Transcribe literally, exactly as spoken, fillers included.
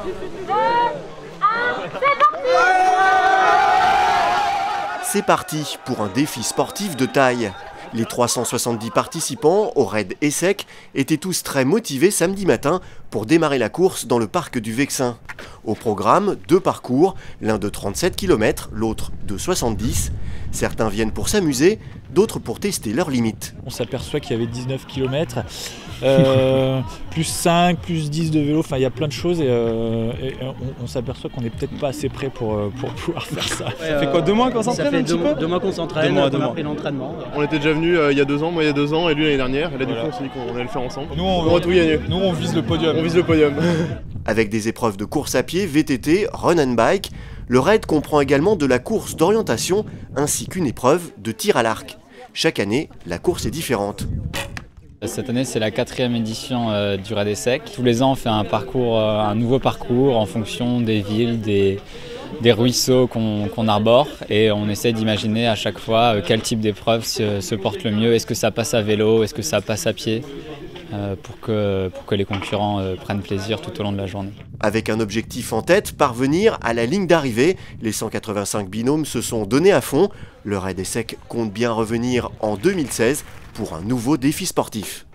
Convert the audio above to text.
deux, un, c'est parti! C'est parti pour un défi sportif de taille. Les trois cent soixante-dix participants au raid ESSEC étaient tous très motivés samedi matin pour démarrer la course dans le parc du Vexin. Au programme, deux parcours, l'un de trente-sept kilomètres, l'autre de soixante-dix. Certains viennent pour s'amuser, d'autres pour tester leurs limites. On s'aperçoit qu'il y avait dix-neuf kilomètres, euh, plus cinq, plus dix de vélo, enfin il y a plein de choses et, euh, et on, on s'aperçoit qu'on n'est peut-être pas assez prêt pour, pour pouvoir faire ça. Ouais, ça fait quoi, deux mois qu'on s'entraîne un petit peu ? Deux mois qu'on s'entraîne, on a pris l'entraînement. On était déjà venus euh, il y a deux ans, moi il y a deux ans et lui l'année dernière, et là du coup on s'est dit qu'on allait le faire ensemble. Nous on, on va tout gagner. Nous on vise le podium. On vise le podium. Avec des épreuves de course à pied, V T T, run and bike, le raid comprend également de la course d'orientation ainsi qu'une épreuve de tir à l'arc. Chaque année, la course est différente. Cette année, c'est la quatrième édition euh, du raid ESSEC. Tous les ans, on fait un parcours, euh, un nouveau parcours en fonction des villes, des, des ruisseaux qu'on qu'on arbore, et on essaie d'imaginer à chaque fois euh, quel type d'épreuve se, se porte le mieux. Est-ce que ça passe à vélo, est-ce que ça passe à pied, euh, pour que, pour que les concurrents euh, prennent plaisir tout au long de la journée. Avec un objectif en tête, parvenir à la ligne d'arrivée. Les cent quatre-vingt-cinq binômes se sont donnés à fond. Le raid ESSEC compte bien revenir en deux mille seize pour un nouveau défi sportif.